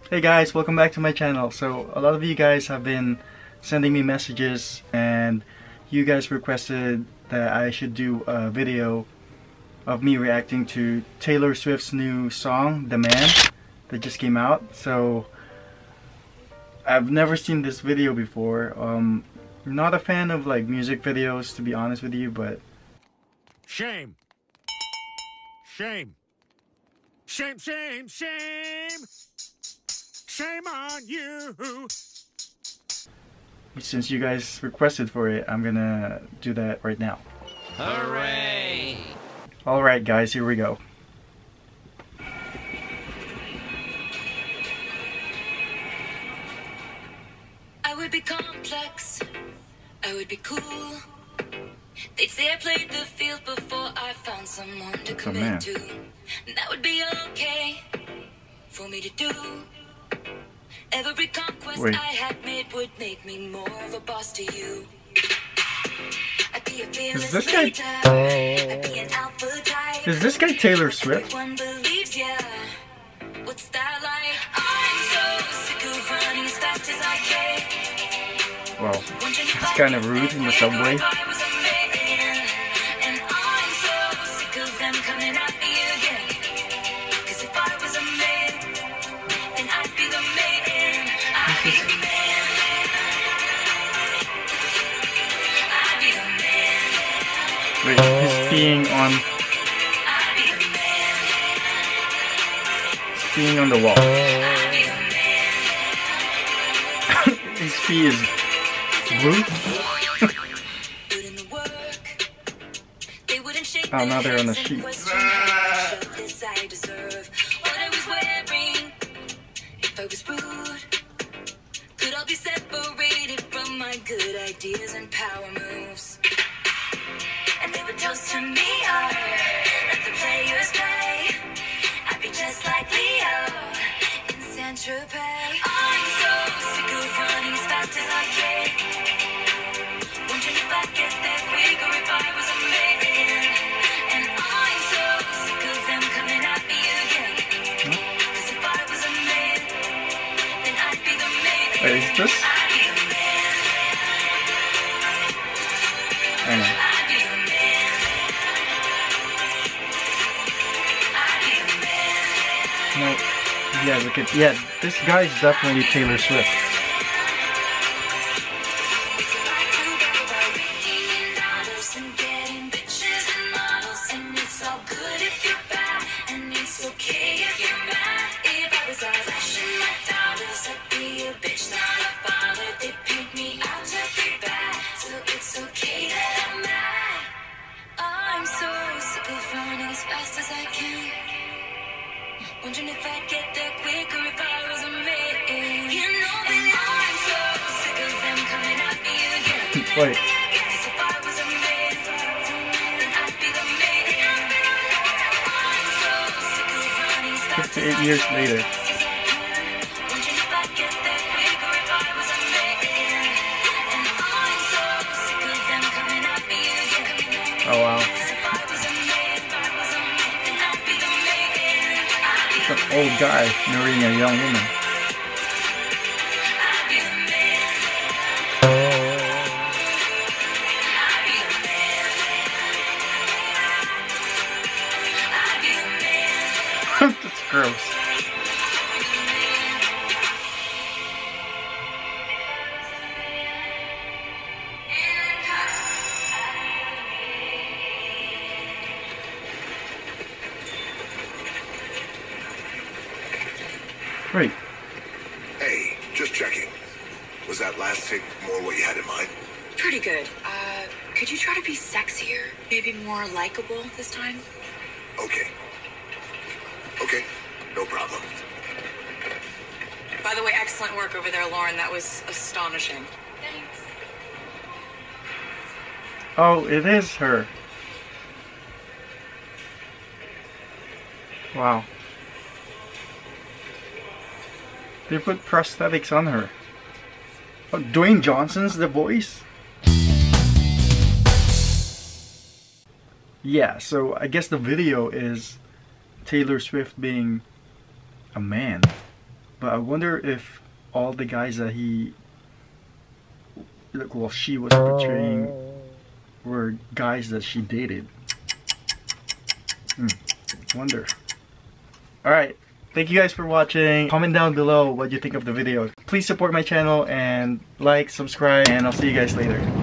Hey guys, welcome back to my channel. So a lot of you guys have been sending me messages and you guys requested that I should do a video of me reacting to Taylor Swift's new song, The Man, that just came out. So I've never seen this video before. I'm not a fan of like music videos, to be honest with you, but shame. Shame. Shame, shame, shame. Shame on you. since you guys requested for it, I'm gonna do that right now. Hooray! Alright guys, here we go. I would be complex, I would be cool. They'd say I played the field before I found someone to commit to. And that would be okay for me to do. Every conquest I had made would make me more of a boss to you. I'd be a fearless leader. I'd be an alpha type. Is this guy Taylor Swift? Everyone believes ya. What's that like? I'm so sick of running as fast as I can. Well, it's kind of rude in the subway. Wait, he's peeing on the wall. His pee is blue. Oh, now they're on the street. Could all be separated from my good ideas and power moves. And they would toast to me, let the players play. I'd be just like Leo in Saint-Tropez. I'm so sick of running as fast as I can. Wondering if I'd get there quick or if I was a man. And I'm so sick of them coming at me again. Cause if I was a man, then I'd be the man. Wait, is this? I know. No, yeah, look at, yeah, this guy's definitely Taylor Swift. Wondering if I'd get there quicker if I was a man. You know that I'm so sick of them coming at me again. Wait. Cause if I was a man, then I'd be the man. I'm so sick of running as fast as 58 years later. Wondering if I'd get there quicker if I was a man. And I'm so sick of them coming at me again. Oh wow. An old guy marrying a young woman. That's gross. Great. Hey, just checking. Was that last take more what you had in mind? Pretty good. Could you try to be sexier? Maybe more likable this time? Okay. Okay, no problem. By the way, excellent work over there, Lauren. That was astonishing. Thanks. Oh, it is her. Wow. They put prosthetics on her. Oh, Dwayne Johnson's the voice? Yeah, so I guess the video is Taylor Swift being a man. But I wonder if all the guys that she was portraying were guys that she dated. Wonder. Alright, thank you guys for watching. Comment down below what you think of the video. Please support my channel and like, subscribe, and I'll see you guys later.